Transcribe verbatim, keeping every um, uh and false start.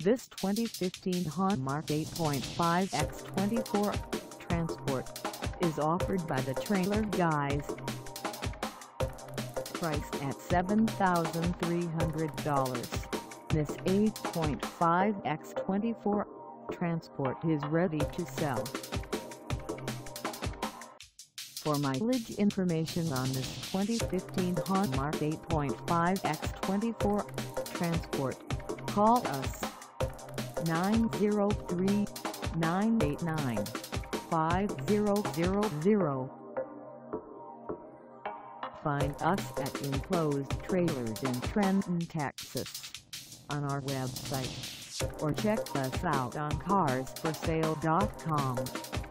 This twenty fifteen Haulmark eight point five by twenty-four Transport is offered by the Trailer Guys. Priced at seven thousand three hundred dollars, this eight point five by twenty-four Transport is ready to sell. For mileage information on this twenty fifteen Haulmark eight point five by twenty-four Transport, call us nine zero three, nine eight nine, five zero zero zero. Find us at Enclosed Trailers in Trenton, Texas, on our website, or check us out on cars for sale dot com.